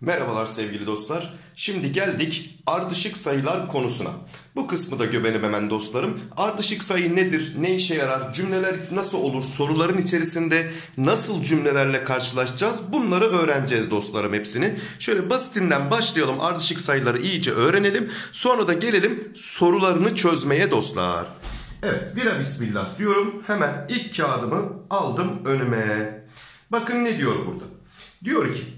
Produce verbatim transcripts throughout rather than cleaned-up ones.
Merhabalar sevgili dostlar. Şimdi geldik ardışık sayılar konusuna. Bu kısmı da göbelim hemen dostlarım. Ardışık sayı nedir? Ne işe yarar? Cümleler nasıl olur? Soruların içerisinde nasıl cümlelerle karşılaşacağız? Bunları öğreneceğiz dostlarım hepsini. Şöyle basitinden başlayalım. Ardışık sayıları iyice öğrenelim. Sonra da gelelim sorularını çözmeye dostlar. Evet, bira bismillah diyorum. Hemen ilk kağıdımı aldım önüme. Bakın ne diyor burada? Diyor ki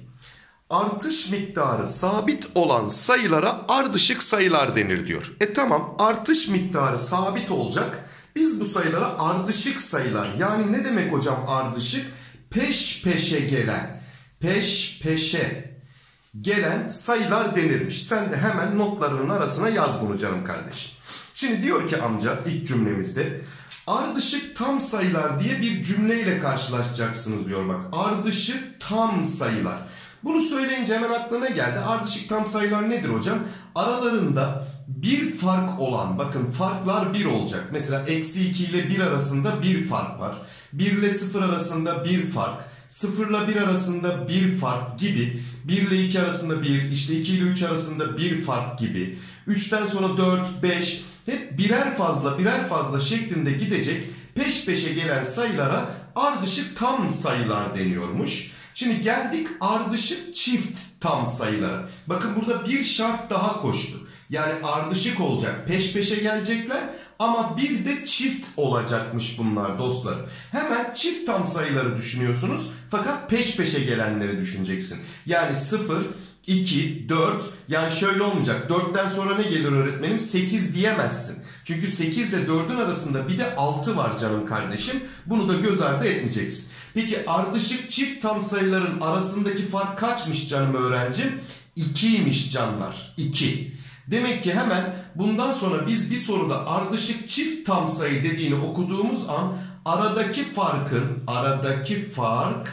artış miktarı sabit olan sayılara ardışık sayılar denir diyor. E tamam, artış miktarı sabit olacak. Biz bu sayılara ardışık sayılar, yani ne demek hocam ardışık? Peş peşe gelen, peş peşe gelen sayılar denirmiş. Sen de hemen notlarının arasına yaz bunu canım kardeşim. Şimdi diyor ki amca ilk cümlemizde ardışık tam sayılar diye bir cümleyle karşılaşacaksınız diyor bak. Ardışık tam sayılar. Bunu söyleyince hemen aklına geldi. Ardışık tam sayılar nedir hocam? Aralarında bir fark olan, bakın farklar bir olacak. Mesela eksi iki ile bir arasında bir fark var. bir ile sıfır arasında bir fark. sıfır ile bir arasında bir fark gibi. bir ile iki arasında bir, işte iki ile üç arasında bir fark gibi. üçten sonra dört, beş, hep birer fazla birer fazla şeklinde gidecek peş peşe gelen sayılara ardışık tam sayılar deniyormuş. Şimdi geldik ardışık çift tam sayılara. Bakın burada bir şart daha koştu. Yani ardışık olacak, peş peşe gelecekler ama bir de çift olacakmış bunlar dostlar. Hemen çift tam sayıları düşünüyorsunuz fakat peş peşe gelenleri düşüneceksin. Yani sıfır, iki, dört, yani şöyle olmayacak. dörtten sonra ne gelir öğretmenim? sekiz diyemezsin. Çünkü sekiz ile dördün arasında bir de altı var canım kardeşim. Bunu da göz ardı etmeyeceksin. Peki ardışık çift tam sayıların arasındaki fark kaçmış canım öğrencim? ikiymiş canlar. iki. Demek ki hemen bundan sonra biz bir soruda ardışık çift tam sayı dediğini okuduğumuz an aradaki farkın, aradaki fark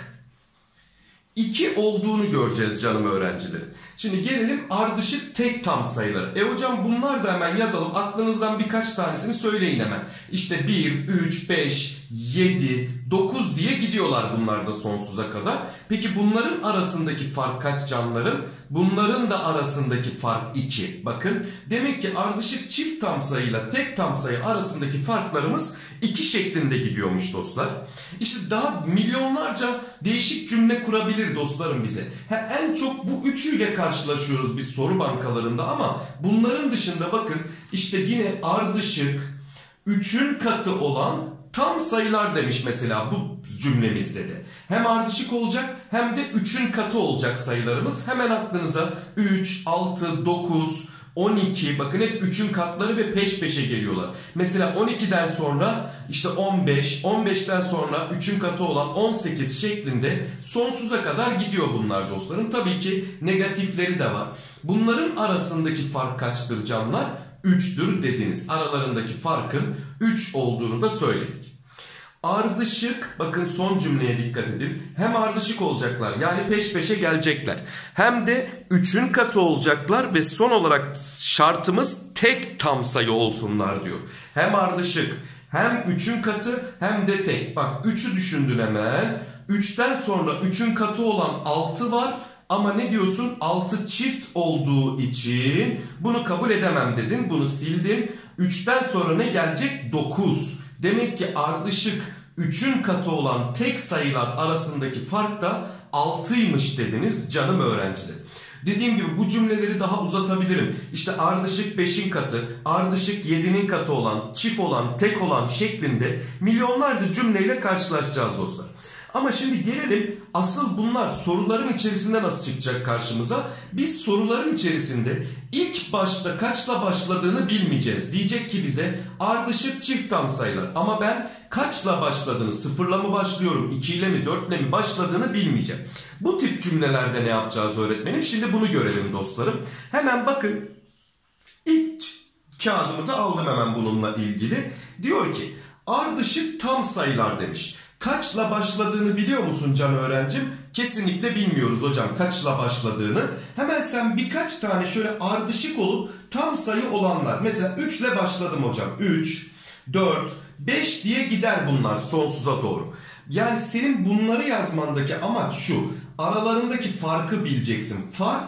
iki olduğunu göreceğiz canım öğrencilerim. Şimdi gelelim ardışık tek tam sayıları. E hocam bunlar da hemen yazalım. Aklınızdan birkaç tanesini söyleyin hemen. İşte bir, üç, beş, yedi, dokuz diye gidiyorlar bunlar da sonsuza kadar. Peki bunların arasındaki fark kaç canlarım? Bunların da arasındaki fark iki. Bakın demek ki ardışık çift tam sayıyla tek tam sayı arasındaki farklarımız iki şeklinde gidiyormuş dostlar. İşte daha milyonlarca değişik cümle kurabilir dostlarım bize. Ha, en çok bu üçüyle karşılaşıyoruz biz soru bankalarında ama bunların dışında bakın işte yine ardışık üçün katı olan tam sayılar demiş mesela bu cümlemizde de. Hem ardışık olacak hem de üçün katı olacak sayılarımız. Hemen aklınıza üç, altı, dokuz, on iki, bakın hep üçün katları ve peş peşe geliyorlar. Mesela on ikiden sonra işte on beş, on beşten sonra üçün katı olan on sekiz şeklinde sonsuza kadar gidiyor bunlar dostlarım. Tabii ki negatifleri de var. Bunların arasındaki fark kaçtır canlar? üçtür dediniz. Aralarındaki farkın üç olduğunu da söyledik. Ardışık, bakın son cümleye dikkat edin. Hem ardışık olacaklar, yani peş peşe gelecekler. Hem de üçün katı olacaklar ve son olarak şartımız tek tam sayı olsunlar diyor. Hem ardışık, hem üçün katı hem de tek. Bak üçü düşündün hemen. üçten sonra üçün katı olan altı var. Ama ne diyorsun? altı çift olduğu için bunu kabul edemem dedin. Bunu sildin. üçten sonra ne gelecek? dokuz. Demek ki ardışık üçün katı olan tek sayılar arasındaki fark da altıymış dediniz canım öğrenciler. Dediğim gibi bu cümleleri daha uzatabilirim. İşte ardışık beşin katı, ardışık yedinin katı olan, çift olan, tek olan şeklinde milyonlarca cümleyle karşılaşacağız dostlar. Ama şimdi gelelim asıl bunlar soruların içerisinde nasıl çıkacak karşımıza? Biz soruların içerisinde ilk başta kaçla başladığını bilmeyeceğiz. Diyecek ki bize ardışık çift tam sayılar. Ama ben kaçla başladığını, sıfırla mı başlıyorum, iki ile mi, dörtle mi başladığını bilmeyeceğim. Bu tip cümlelerde ne yapacağız öğretmenim? Şimdi bunu görelim dostlarım. Hemen bakın ilk kağıdımızı aldım hemen bununla ilgili. Diyor ki ardışık tam sayılar demiş. Kaçla başladığını biliyor musun can öğrencim? Kesinlikle bilmiyoruz hocam kaçla başladığını. Hemen sen birkaç tane şöyle ardışık olup tam sayı olanlar. Mesela üç ile başladım hocam. üç, dört, beş diye gider bunlar sonsuza doğru. Yani senin bunları yazmandaki amaç şu. aralarındaki farkı bileceksin. Fark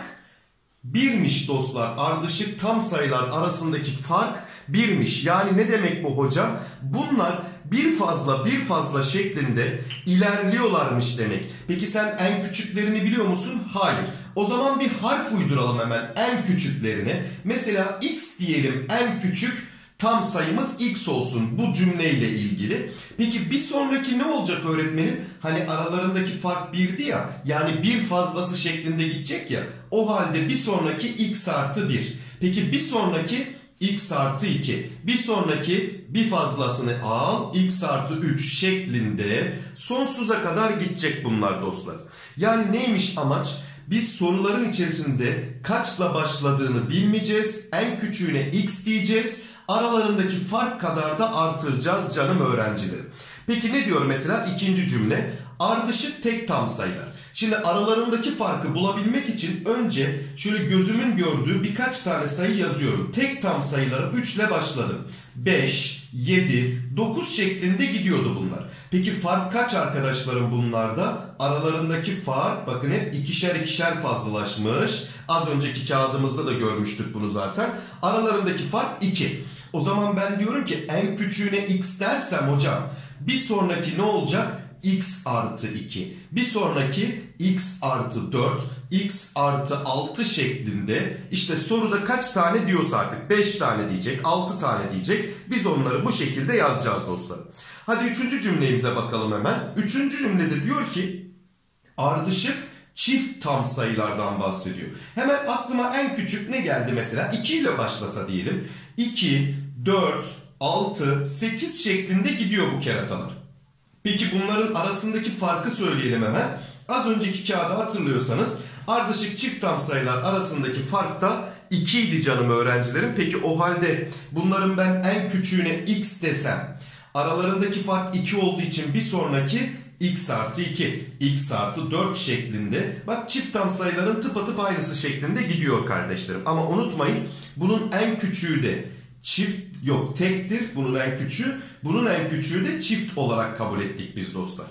birmiş dostlar. Ardışık tam sayılar arasındaki fark birmiş. Yani ne demek bu hocam? Bunlar bir fazla bir fazla şeklinde ilerliyorlarmış demek. Peki sen en küçüklerini biliyor musun? Hayır. O zaman bir harf uyduralım hemen en küçüklerine. Mesela x diyelim, en küçük tam sayımız x olsun bu cümleyle ilgili. Peki bir sonraki ne olacak öğretmenim? Hani aralarındaki fark birdi ya, yani bir fazlası şeklinde gidecek ya. O halde bir sonraki x artı bir. Peki bir sonraki x artı iki. Bir sonraki bir fazlasını al, x artı üç şeklinde sonsuza kadar gidecek bunlar dostlar. Yani neymiş amaç? Biz soruların içerisinde kaçla başladığını bilmeyeceğiz. En küçüğüne x diyeceğiz. Aralarındaki fark kadar da artıracağız canım öğrencilerim. Peki ne diyor mesela ikinci cümle? Ardışık tek tam sayılar. Şimdi aralarındaki farkı bulabilmek için önce şöyle gözümün gördüğü birkaç tane sayı yazıyorum. Tek tam sayıları üç ile başladım. beş, yedi, dokuz şeklinde gidiyordu bunlar. Peki fark kaç arkadaşlarım bunlarda? Aralarındaki fark bakın hep ikişer ikişer fazlalaşmış. Az önceki kağıdımızda da görmüştük bunu zaten. Aralarındaki fark iki. O zaman ben diyorum ki en küçüğüne x dersem hocam bir sonraki ne olacak? X artı iki. Bir sonraki x artı dört, x artı altı şeklinde. İşte soruda kaç tane diyorsa artık beş tane diyecek, altı tane diyecek. Biz onları bu şekilde yazacağız dostlar. Hadi üçüncü cümlemize bakalım hemen. Üçüncü cümlede diyor ki ardışık çift tam sayılardan bahsediyor. Hemen aklıma en küçük ne geldi mesela? iki ile başlasa diyelim. iki, dört, altı, sekiz şeklinde gidiyor bu keratalar. Peki bunların arasındaki farkı söyleyelim hemen. Az önceki kağıda hatırlıyorsanız ardışık çift tam sayılar arasındaki fark da iki idi canım öğrencilerim. Peki o halde bunların ben en küçüğüne x desem aralarındaki fark iki olduğu için bir sonraki x artı iki, x artı dört şeklinde. Bak çift tam sayıların tıpatıp aynısı şeklinde gidiyor kardeşlerim. Ama unutmayın bunun en küçüğü de çift yok tektir bunun en küçüğü. Bunun en küçüğü de çift olarak kabul ettik biz dostlar.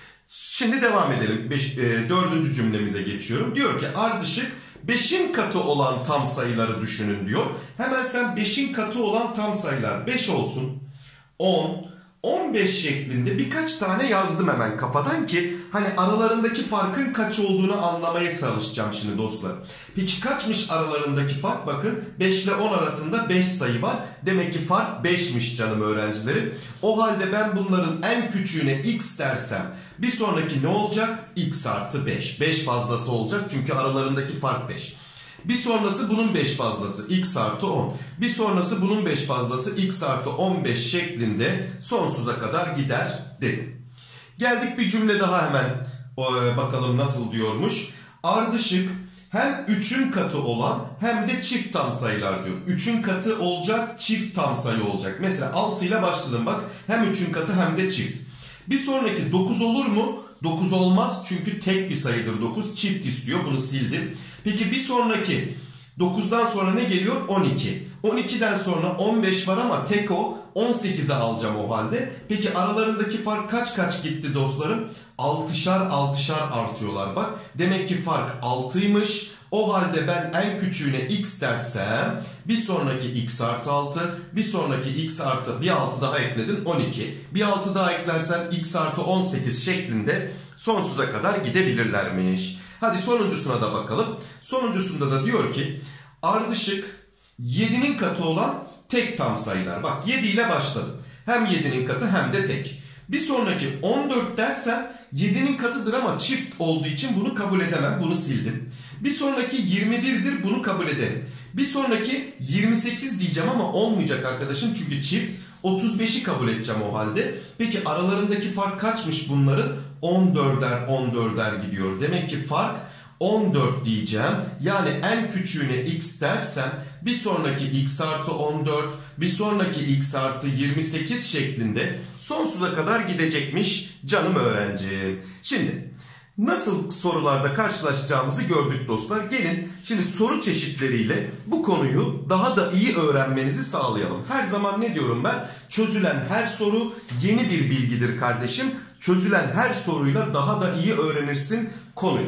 Şimdi devam edelim. Beş, e, dördüncü cümlemize geçiyorum. Diyor ki ardışık beşin katı olan tam sayıları düşünün diyor. Hemen sen beşin katı olan tam sayılar beş olsun, on, on beş şeklinde birkaç tane yazdım hemen kafadan ki hani aralarındaki farkın kaç olduğunu anlamaya çalışacağım şimdi dostlar. Peki kaçmış aralarındaki fark? Bakın beş ile on arasında beş sayı var. Demek ki fark beşmiş canım öğrencilerim. O halde ben bunların en küçüğüne x dersem bir sonraki ne olacak? X artı beş. beş fazlası olacak çünkü aralarındaki fark beş. Bir sonrası bunun beş fazlası x artı on. Bir sonrası bunun beş fazlası x artı on beş şeklinde sonsuza kadar gider dedim. Geldik bir cümle daha hemen bakalım nasıl diyormuş. Ardışık hem üçün katı olan hem de çift tam sayılar diyor. üçün katı olacak, çift tam sayı olacak. Mesela altı ile başladım bak. Hem üçün katı hem de çift. Bir sonraki dokuz olur mu? dokuz olmaz çünkü tek bir sayıdır dokuz. Çift istiyor, bunu sildim. Peki bir sonraki dokuzdan sonra ne geliyor? on iki. on ikiden sonra on beş var ama tek o. on sekize alacağım o halde. Peki aralarındaki fark kaç kaç gitti dostlarım? altışar altışar artıyorlar bak. Demek ki fark altıymış. O halde ben en küçüğüne x dersem bir sonraki x artı altı, bir sonraki x artı bir altı daha ekledin on iki. Bir altı daha eklersen x artı on sekiz şeklinde sonsuza kadar gidebilirlermiş. Hadi sonuncusuna da bakalım. Sonuncusunda da diyor ki ardışık yedinin katı olan tek tam sayılar. Bak yedi ile başladım. Hem yedinin katı hem de tek. Bir sonraki on dört dersem yedinin katıdır ama çift olduğu için bunu kabul edemem. Bunu sildim. Bir sonraki yirmi birdir, bunu kabul ederim. Bir sonraki yirmi sekiz diyeceğim ama olmayacak arkadaşım çünkü çift. otuz beşi kabul edeceğim o halde. Peki aralarındaki fark kaçmış bunların? on dörder on dörder gidiyor. Demek ki fark on dört diyeceğim. Yani en küçüğüne x dersem bir sonraki x artı on dört, bir sonraki x artı yirmi sekiz şeklinde sonsuza kadar gidecekmiş canım öğrencim. Şimdi nasıl sorularda karşılaşacağımızı gördük dostlar. Gelin şimdi soru çeşitleriyle bu konuyu daha da iyi öğrenmenizi sağlayalım. Her zaman ne diyorum ben? Çözülen her soru yeni bir bilgidir kardeşim. Çözülen her soruyla daha da iyi öğrenirsin konuyu.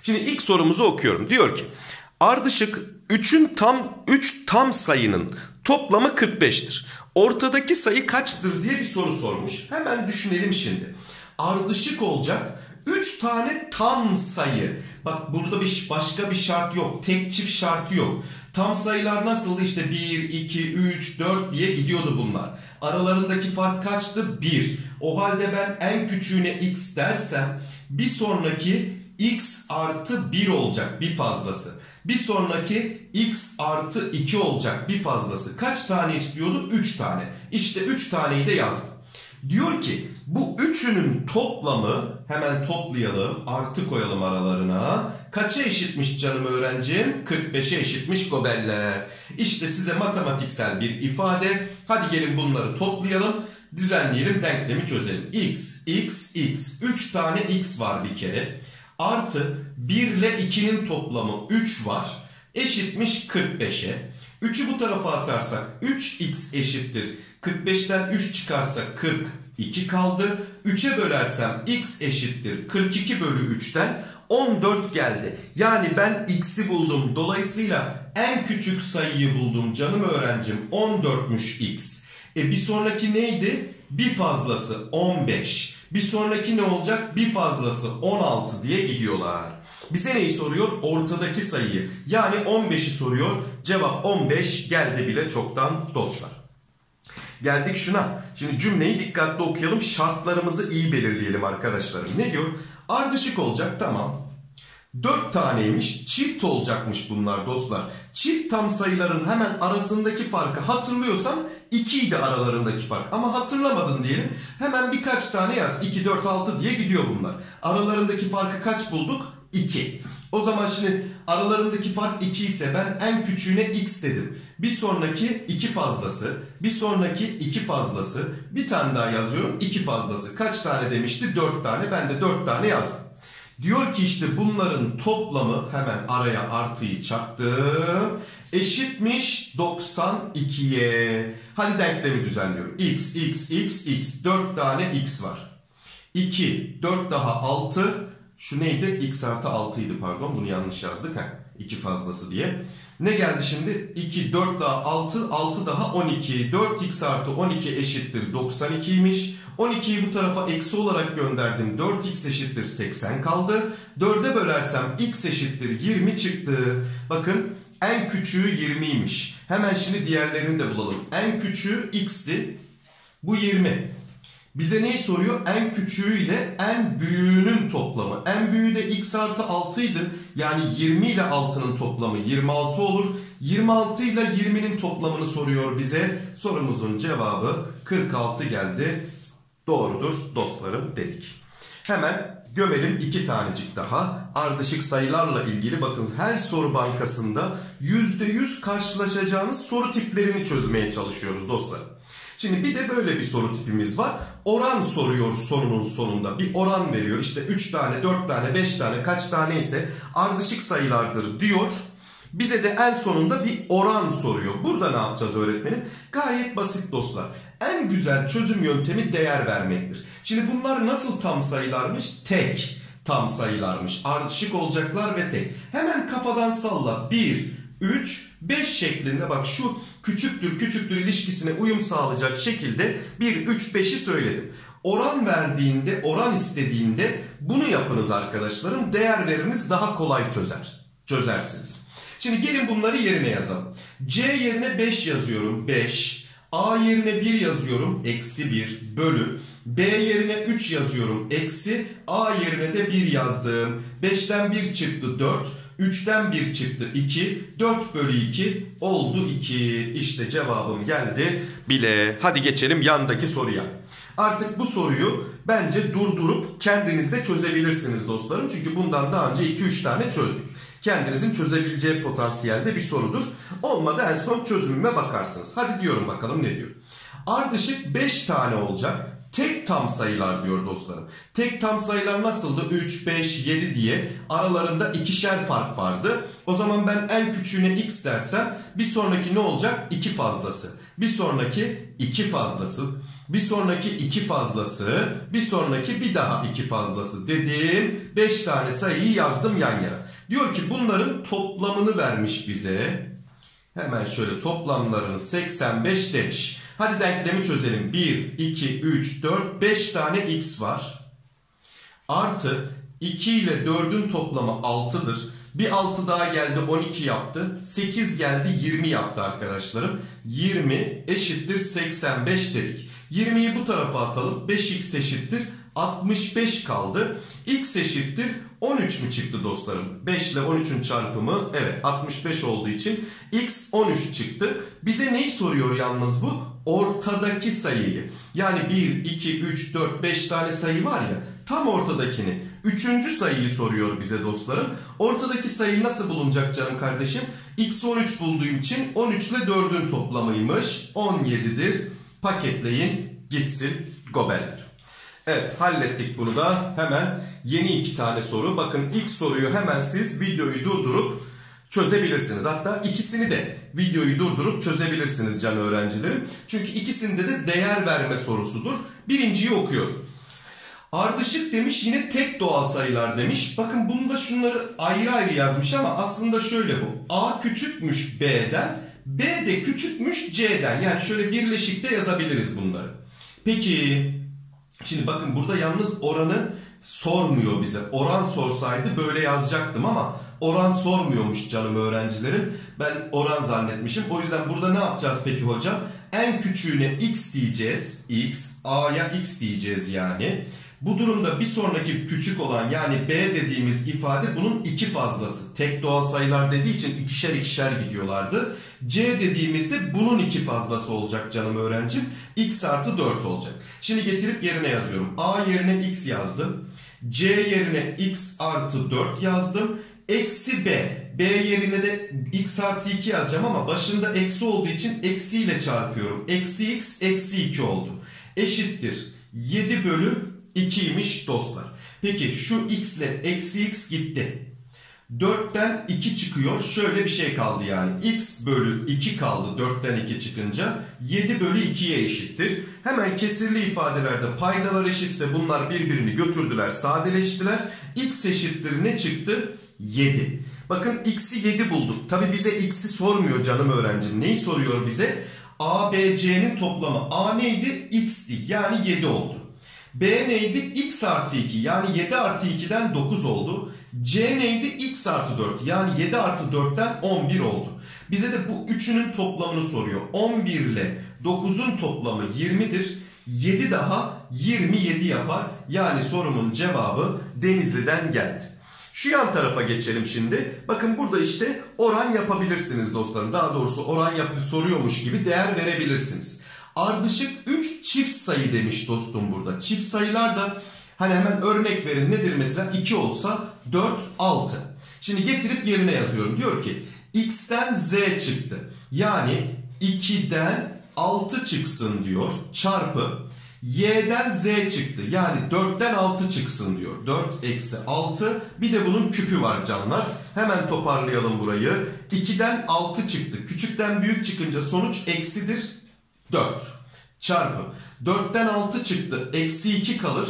Şimdi ilk sorumuzu okuyorum. Diyor ki ardışık üçün tam üç tam sayının toplamı kırk beştir. Ortadaki sayı kaçtır diye bir soru sormuş. Hemen düşünelim şimdi. Ardışık olacak üç tane tam sayı. Bak burada bir başka bir şart yok. Tek çift şartı yok. Tam sayılar nasıldı? İşte bir, iki, üç, dört diye gidiyordu bunlar. Aralarındaki fark kaçtı? bir. O halde ben en küçüğüne x dersem bir sonraki x artı bir olacak, bir fazlası. Bir sonraki x artı iki olacak, bir fazlası. Kaç tane istiyordu? üç tane. İşte üç taneyi de yazdım. Diyor ki bu üçünün toplamı, hemen toplayalım, artı koyalım aralarına. Kaça eşitmiş canım öğrencim? kırk beşe eşitmiş gobeller. İşte size matematiksel bir ifade. Hadi gelin bunları toplayalım, düzenleyelim, denklemi çözelim. X, x, x. üç tane x var bir kere. Artı bir ile ikinin toplamı üç var. Eşitmiş kırk beşe. üçü bu tarafa atarsak üç x eşittir. kırk beşten üç çıkarsak kırk iki kaldı. üçe bölersem x eşittir. kırk iki bölü üçten on dört geldi. Yani ben x'i buldum. Dolayısıyla en küçük sayıyı buldum canım öğrencim. on dörtmüş x. E bir sonraki neydi? Bir fazlası on beş. Bir sonraki ne olacak? Bir fazlası on altı diye gidiyorlar. Bize neyi soruyor? Ortadaki sayıyı. Yani on beşi soruyor. Cevap on beş geldi bile çoktan dostlar. Geldik şuna. Şimdi cümleyi dikkatli okuyalım. Şartlarımızı iyi belirleyelim arkadaşlarım. Ne diyor? Ardışık olacak, tamam. dört taneymiş. Çift olacakmış bunlar dostlar. Çift tam sayıların hemen arasındaki farkı hatırlıyorsan iki idi aralarındaki fark. Ama hatırlamadın diyelim. Hemen birkaç tane yaz. iki, dört, altı diye gidiyor bunlar. Aralarındaki farkı kaç bulduk? iki. O zaman şimdi aralarındaki fark iki ise ben en küçüğüne x dedim. Bir sonraki iki fazlası. Bir sonraki iki fazlası. Bir tane daha yazıyorum. iki fazlası. Kaç tane demişti? dört tane. Ben de dört tane yazdım. Diyor ki işte bunların toplamı, hemen araya artıyı çaktım, eşitmiş doksan ikiye. Hadi denklemi düzenliyorum. X, x, x, x. dört tane x var. iki, dört daha altı. Şu neydi? X artı altı idi, pardon. Bunu yanlış yazdık. Heh, iki fazlası diye. Ne geldi şimdi? iki, dört daha altı, altı daha on iki. dört x artı on iki eşittir doksan ikiymiş. on ikiyi bu tarafa eksi olarak gönderdim. dört x eşittir seksen kaldı. dörde bölersem x eşittir yirmi çıktı. Bakın en küçüğü yirmiymiş. Hemen şimdi diğerlerini de bulalım. En küçüğü x'ti. Bu yirmi. Bize neyi soruyor? En küçüğü ile en büyüğünün toplamı. En büyüğü de x artı altı idi. Yani yirmi ile altının toplamı yirmi altı olur. yirmi altı ile yirminin toplamını soruyor bize. Sorumuzun cevabı kırk altı geldi. Doğrudur dostlarım dedik. Hemen gömelim iki tanecik daha. Ardışık sayılarla ilgili bakın her soru bankasında yüzde yüz karşılaşacağınız soru tiplerini çözmeye çalışıyoruz dostlar. Şimdi bir de böyle bir soru tipimiz var. Oran soruyor sorunun sonunda. Bir oran veriyor. İşte üç tane, dört tane, beş tane, kaç tane ise ardışık sayılardır diyor. Bize de en sonunda bir oran soruyor. Burada ne yapacağız öğretmenim? Gayet basit dostlar. En güzel çözüm yöntemi değer vermektir. Şimdi bunlar nasıl tam sayılarmış? Tek tam sayılarmış. Ardışık olacaklar ve tek. Hemen kafadan salla. bir, üç, beş şeklinde bak şu küçüktür küçüktür ilişkisine uyum sağlayacak şekilde bir, üç, beşi söyledim. Oran verdiğinde, oran istediğinde bunu yapınız arkadaşlarım. Değer veriniz daha kolay çözer. Çözersiniz. Şimdi gelin bunları yerine yazalım. C yerine beş yazıyorum. beş. A yerine bir yazıyorum. Eksi bir bölü. B yerine üç yazıyorum. Eksi. A yerine de bir yazdım. beşten bir çıktı dört. üçten bir çıktı iki. dört bölü iki oldu iki. İşte cevabım geldi bile. Hadi geçelim yandaki soruya. Artık bu soruyu bence durdurup kendiniz de çözebilirsiniz dostlarım. Çünkü bundan daha önce iki üç tane çözdük. Kendinizin çözebileceği potansiyelde bir sorudur. Olmadı en son çözümüme bakarsınız. Hadi diyorum bakalım ne diyor. Ardışık beş tane olacak. Tek tam sayılar diyor dostlarım. Tek tam sayılar nasıldı? üç, beş, yedi diye aralarında ikişer fark vardı. O zaman ben en küçüğüne x dersem bir sonraki ne olacak? iki fazlası. Bir sonraki iki fazlası. bir sonraki iki fazlası, bir sonraki bir daha iki fazlası dediğim beş tane sayıyı yazdım yan yana. Diyor ki bunların toplamını vermiş bize. Hemen şöyle toplamlarını seksen beş demiş. Hadi denklemi çözelim. bir, iki, üç, dört, beş tane x var. Artı iki ile dördün toplamı altıdır. Bir altı daha geldi on iki yaptı. sekiz geldi yirmi yaptı arkadaşlarım. yirmi eşittir seksen beş dedik. yirmiyi bu tarafa atalım. beş x eşittir altmış beş kaldı. X eşittir on üç mü çıktı dostlarım? beş ile on üçün çarpımı evet altmış beş olduğu için x on üç çıktı. Bize neyi soruyor yalnız bu? Ortadaki sayıyı. Yani bir, iki, üç, dört, beş tane sayı var ya. Tam ortadakini. Üçüncü sayıyı soruyor bize dostlarım. Ortadaki sayı nasıl bulunacak canım kardeşim? X on üç bulduğum için on üç ile dördün toplamıymış. on yedidir. Paketleyin gitsin gobeller. Evet, hallettik bunu da. Hemen yeni iki tane soru. Bakın ilk soruyu hemen siz videoyu durdurup çözebilirsiniz. Hatta ikisini de videoyu durdurup çözebilirsiniz can öğrencilerim. Çünkü ikisinde de değer verme sorusudur. Birinciyi okuyorum. Ardışık demiş, yine tek doğal sayılar demiş. Bakın bunda şunları ayrı ayrı yazmış ama aslında şöyle bu. A küçükmüş B'den, B de küçükmüş C'den. Yani şöyle birleşikte yazabiliriz bunları. Peki şimdi bakın burada yalnız oranı sormuyor bize. Oran sorsaydı böyle yazacaktım ama oran sormuyormuş canım öğrencilerim. Ben oran zannetmişim. O yüzden burada ne yapacağız peki hocam? En küçüğüne x diyeceğiz. X, A'ya x diyeceğiz yani. Bu durumda bir sonraki küçük olan yani B dediğimiz ifade bunun iki fazlası. Tek doğal sayılar dediği için ikişer ikişer gidiyorlardı. C dediğimizde bunun iki fazlası olacak canım öğrencim. X artı dört olacak. Şimdi getirip yerine yazıyorum. A yerine x yazdım. C yerine x artı dört yazdım. Eksi B. B yerine de x artı iki yazacağım ama başında eksi olduğu için eksiyle çarpıyorum. Eksi x eksi iki oldu. Eşittir. yedi bölü ikiymiş dostlar. Peki şu x ile eksi x gitti. dörtten iki çıkıyor. Şöyle bir şey kaldı yani. X bölü iki kaldı dörtten iki çıkınca. yedi bölü ikiye eşittir. Hemen kesirli ifadelerde paydalar eşitse bunlar birbirini götürdüler, sadeleştiler. X eşittir ne çıktı? yedi. Bakın x'i yedi bulduk. Tabi bize x'i sormuyor canım öğrencim. Neyi soruyor bize? A, B, C'nin toplamı. A neydi? X'ti. Yani yedi oldu. B neydi? X artı iki. Yani yedi artı iki'den dokuz oldu. C neydi? X artı dört. Yani yedi artı dört'ten on bir oldu. Bize de bu üçünün toplamını soruyor. on bir ile dokuzun toplamı yirmi'dir. yedi daha yirmi yedi yapar. Yani sorumun cevabı Denizli'den geldi. Şu yan tarafa geçelim şimdi. Bakın burada işte oran yapabilirsiniz dostlarım. Daha doğrusu oran yapı soruyormuş gibi değer verebilirsiniz. Ardışık üç çift sayı demiş dostum burada. Çift sayılar da hani hemen örnek verin. Nedir mesela? iki olsa dört, altı. Şimdi getirip yerine yazıyorum. Diyor ki x'ten z çıktı. Yani iki'den altı çıksın diyor. Çarpı y'den z çıktı. Yani dört'ten altı çıksın diyor. dört eksi altı. Bir de bunun küpü var canlar. Hemen toparlayalım burayı. iki'den altı çıktı. Küçükten büyük çıkınca sonuç eksidir. dört. Çarpı. dört'ten altı çıktı. Eksi iki kalır.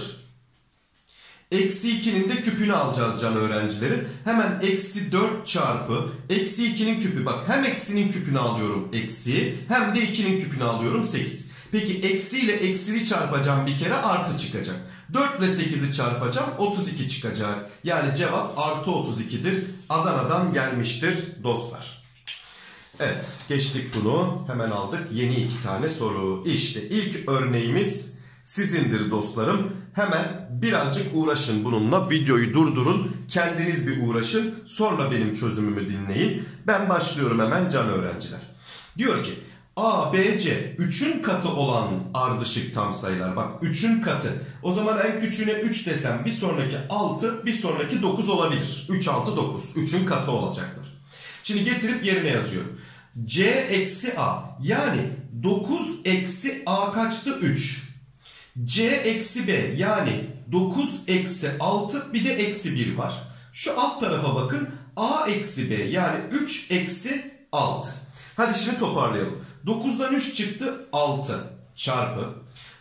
Eksi iki'nin de küpünü alacağız can öğrencilerim. Hemen eksi dört çarpı eksi iki'nin küpü. Bak hem eksinin küpünü alıyorum eksi. Hem de iki'nin küpünü alıyorum sekiz. Peki eksi ile eksili çarpacağım bir kere artı çıkacak. dört ile sekiz'i çarpacağım otuz iki çıkacak. Yani cevap artı otuz iki'dir. Adana'dan gelmiştir dostlar. Evet, geçtik bunu. Hemen aldık. Yeni iki tane soru. İşte ilk örneğimiz sizindir dostlarım. Hemen birazcık uğraşın bununla. Videoyu durdurun. Kendiniz bir uğraşın. Sonra benim çözümümü dinleyin. Ben başlıyorum hemen can öğrenciler. Diyor ki A, B, C üçün katı olan ardışık tam sayılar. Bak üçün katı. O zaman en küçüğüne üç desem bir sonraki altı, bir sonraki dokuz olabilir. üç, altı, dokuz. üçün katı olacaklar. Şimdi getirip yerine yazıyorum. C eksi A. Yani dokuz eksi A kaçtı? üç. C eksi B. Yani dokuz eksi altı bir de eksi bir var. Şu alt tarafa bakın. A eksi B. Yani üç eksi altı. Hadi şimdi toparlayalım. dokuz'dan üç çıktı altı çarpı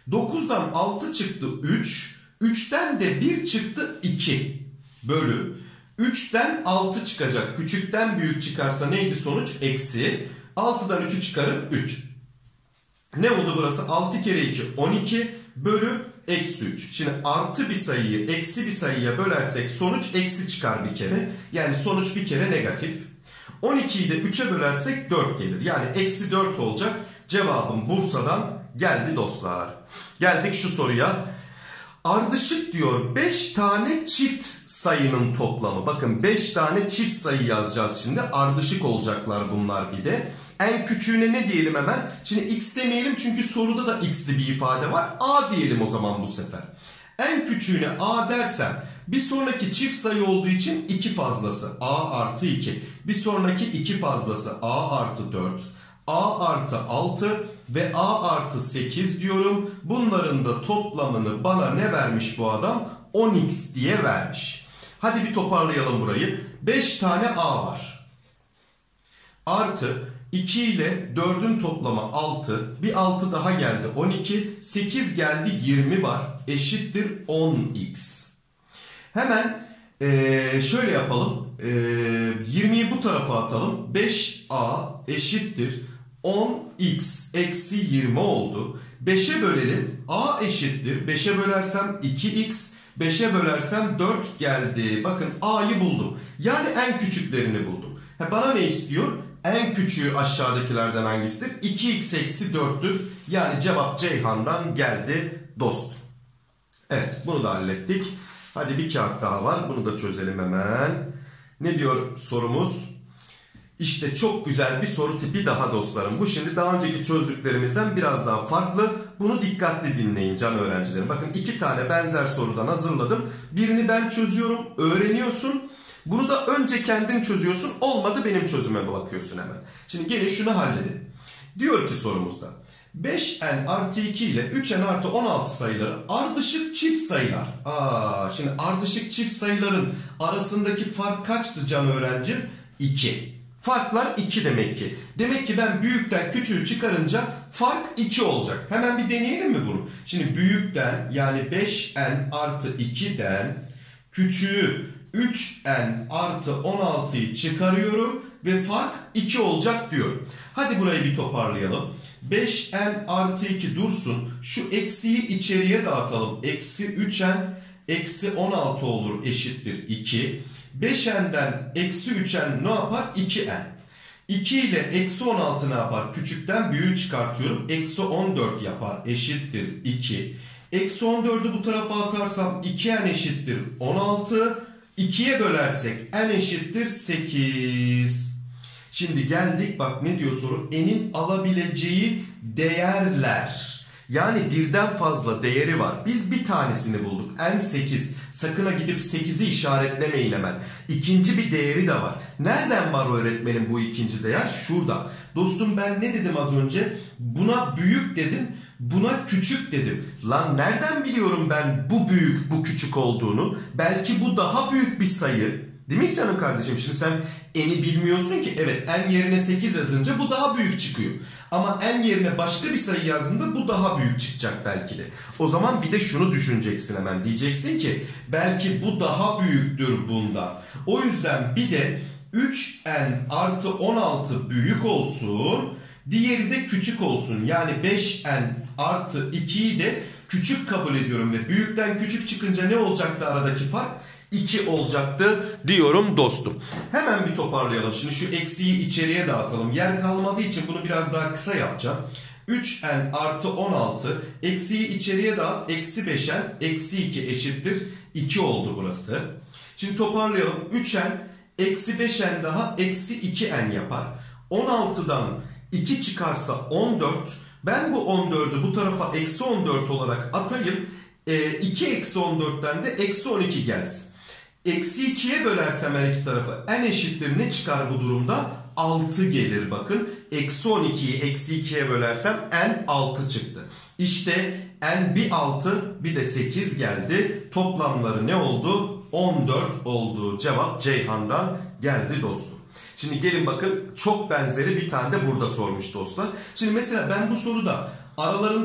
dokuzdan altı çıktı üç. üçten de bir çıktı iki. Bölü. üçten altı çıkacak. Küçükten büyük çıkarsa neydi sonuç? Eksi. altıdan üçü çıkarıp üç. Ne oldu burası? altı kere iki on iki bölü eksi üç. Şimdi artı bir sayıyı eksi bir sayıya bölersek sonuç eksi çıkar bir kere. Yani sonuç bir kere negatif. on ikiyi de üçe bölersek dört gelir. Yani eksi dört olacak. Cevabım Bursa'dan geldi dostlar. Geldik şu soruya. Ardışık diyor beş tane çift sayının toplamı. Bakın beş tane çift sayı yazacağız şimdi. Ardışık olacaklar bunlar bir de. En küçüğüne ne diyelim hemen? Şimdi x demeyelim çünkü soruda da x'li bir ifade var. A diyelim o zaman bu sefer. En küçüğüne a dersem bir sonraki çift sayı olduğu için iki fazlası a artı iki. Bir sonraki iki fazlası a artı dört. A artı altı ve a artı sekiz diyorum. Bunların da toplamını bana ne vermiş bu adam? on x diye vermiş. Hadi bir toparlayalım burayı. beş tane a var. Artı iki ile dördün toplamı altı. Bir altı daha geldi on iki. sekiz geldi yirmi var. Eşittir on x. Hemen ee, şöyle yapalım. Ee, yirmiyi bu tarafa atalım. beş a eşittir on x eksi yirmi oldu. beşe bölelim. A eşittir. beşe bölersem iki x. beşe bölersem dört geldi. Bakın a'yı buldum. Yani en küçüklerini buldum. Ha, bana ne istiyor? En küçüğü aşağıdakilerden hangisidir? iki x eksi dörttür. Yani cevap Ceyhan'dan geldi dost. Evet, bunu da hallettik. Hadi bir kağıt daha var. Bunu da çözelim hemen. Ne diyor sorumuz? İşte çok güzel bir soru tipi daha dostlarım. Bu şimdi daha önceki çözdüklerimizden biraz daha farklı. Bunu dikkatli dinleyin can öğrencilerim. Bakın iki tane benzer sorudan hazırladım. Birini ben çözüyorum, öğreniyorsun. Bunu da önce kendin çözüyorsun. Olmadı benim çözüme bakıyorsun hemen. Şimdi gelin şunu halledin. Diyor ki sorumuzda. beş n artı iki ile üç n artı on altı sayıları ardışık çift sayılar. Aa, şimdi ardışık çift sayıların arasındaki fark kaçtı can öğrencim? iki. Farklar iki demek ki. Demek ki ben büyükten küçüğü çıkarınca fark iki olacak. Hemen bir deneyelim mi bunu? Şimdi büyükten yani beş n artı ikiden küçüğü üç n artı on altıyı çıkarıyorum ve fark iki olacak diyorum. Hadi burayı bir toparlayalım. beş n artı iki dursun. Şu eksiyi içeriye dağıtalım. Eksi üç n eksi on altı olur eşittir iki. beş n'den eksi üç n ne yapar? iki n. iki ile eksi on altı ne yapar? Küçükten büyüğü çıkartıyorum. Eksi on dört yapar eşittir iki. Eksi on dördü bu tarafa atarsam iki n eşittir on altı. ikiye bölersek n eşittir sekiz. Şimdi geldik bak ne diyor soru? N'in alabileceği değerler. Yani birden fazla değeri var. Biz bir tanesini bulduk. N sekiz. Sakın ha gidip sekizi işaretlemeyin hemen. İkinci bir değeri de var. Nereden var öğretmenim bu ikinci değer? Şurada. Dostum ben ne dedim az önce? Buna büyük dedim. Buna küçük dedim. Lan nereden biliyorum ben bu büyük bu küçük olduğunu? Belki bu daha büyük bir sayı. Değil mi canım kardeşim? Şimdi sen n'i bilmiyorsun ki. Evet n yerine sekiz yazınca bu daha büyük çıkıyor. Ama n yerine başka bir sayı yazdığında bu daha büyük çıkacak belki de. O zaman bir de şunu düşüneceksin hemen. Diyeceksin ki belki bu daha büyüktür bunda. O yüzden bir de üç n artı on altı büyük olsun. Diğeri de küçük olsun. Yani beş n artı ikiyi de küçük kabul ediyorum. Ve büyükten küçük çıkınca ne olacaktı aradaki fark? iki olacaktı diyorum dostum. Hemen bir toparlayalım. Şimdi şu eksiyi içeriye dağıtalım. Yer kalmadığı için bunu biraz daha kısa yapacağım. üç n artı on altı eksiyi içeriye dağıt. Eksi beş n eksi iki eşittir iki oldu burası. Şimdi toparlayalım. üç n eksi beş n daha eksi iki n yapar. on altıdan iki çıkarsa on dört. Ben bu on dördü bu tarafa eksi on dört olarak atayım. E, iki eksi on dörtten de eksi on iki gelsin. Eksi ikiye bölersem her iki tarafı n eşittir ne çıkar bu durumda? altı gelir bakın. Eksi on ikiyi eksi ikiye bölersem n altı çıktı. İşte n bir altı bir de sekiz geldi. Toplamları ne oldu? on dört oldu. Cevap Ceyhan'dan geldi dostum. Şimdi gelin bakın çok benzeri bir tane de burada sormuş dostlar. Şimdi mesela ben bu soruda aralarındaki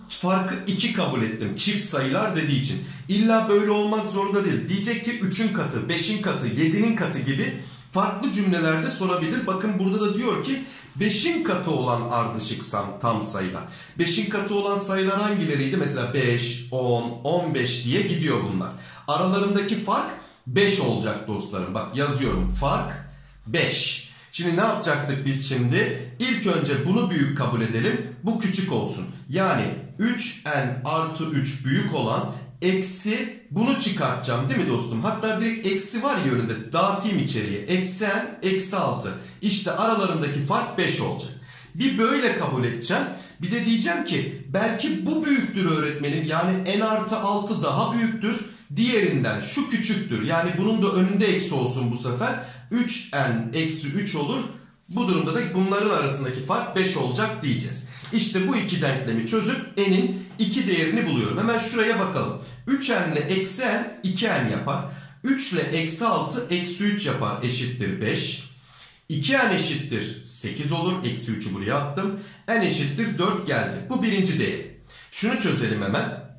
farkı iki kabul ettim. Çift sayılar dediği için. İlla böyle olmak zorunda değil. Diyecek ki üçün katı, beşin katı, yedinin katı gibi farklı cümlelerde sorabilir. Bakın burada da diyor ki beşin katı olan ardışık tam sayılar. beşin katı olan sayılar hangileriydi? Mesela beş, on, on beş diye gidiyor bunlar. Aralarındaki fark beş olacak dostlarım. Bak yazıyorum. Fark beş. Şimdi ne yapacaktık biz şimdi? İlk önce bunu büyük kabul edelim. Bu küçük olsun. Yani üç n artı üç büyük olan eksi bunu çıkartacağım değil mi dostum? Hatta direkt eksi var ya önünde. Dağıtayım içeriye. Eksi n eksi altı. İşte aralarındaki fark beş olacak. Bir böyle kabul edeceğim. Bir de diyeceğim ki belki bu büyüktür öğretmenim. Yani n artı altı daha büyüktür. Diğerinden şu küçüktür. Yani bunun da önünde eksi olsun bu sefer. üç n eksi üç olur. Bu durumda da bunların arasındaki fark beş olacak diyeceğiz. İşte bu iki denklemi çözüp n'in iki değerini buluyorum. Hemen şuraya bakalım. üç n ile eksi n iki n yapar. üç ile eksi altı eksi üç yapar, eşittir beş. iki n eşittir sekiz olur. Eksi üçü buraya attım. N eşittir dört geldi. Bu birinci değer. Şunu çözelim hemen.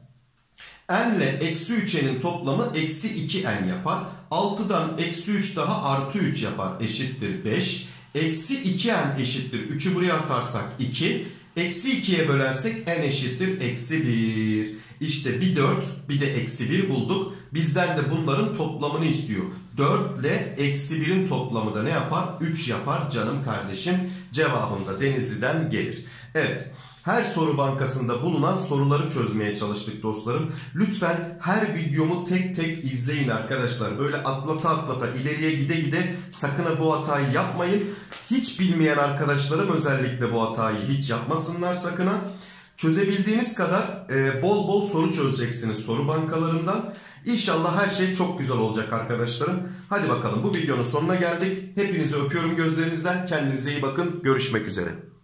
N ile eksi üç n'in toplamı eksi iki n yapar. altıdan eksi üç daha artı üç yapar. Eşittir beş. Eksi iki n eşittir. üçü buraya atarsak iki. Eksi ikiye bölersek n eşittir eksi bir. İşte bir dört bir de eksi bir bulduk. Bizden de bunların toplamını istiyor. dört ile eksi birin toplamı da ne yapar? üç yapar canım kardeşim. Cevabım da Denizli'den gelir. Evet. Her soru bankasında bulunan soruları çözmeye çalıştık dostlarım. Lütfen her videomu tek tek izleyin arkadaşlar. Böyle atlata atlata ileriye gide gide sakın bu hatayı yapmayın. Hiç bilmeyen arkadaşlarım özellikle bu hatayı hiç yapmasınlar sakın ha. Çözebildiğiniz kadar e, bol bol soru çözeceksiniz soru bankalarından. İnşallah her şey çok güzel olacak arkadaşlarım. Hadi bakalım, bu videonun sonuna geldik. Hepinizi öpüyorum gözlerinizden. Kendinize iyi bakın. Görüşmek üzere.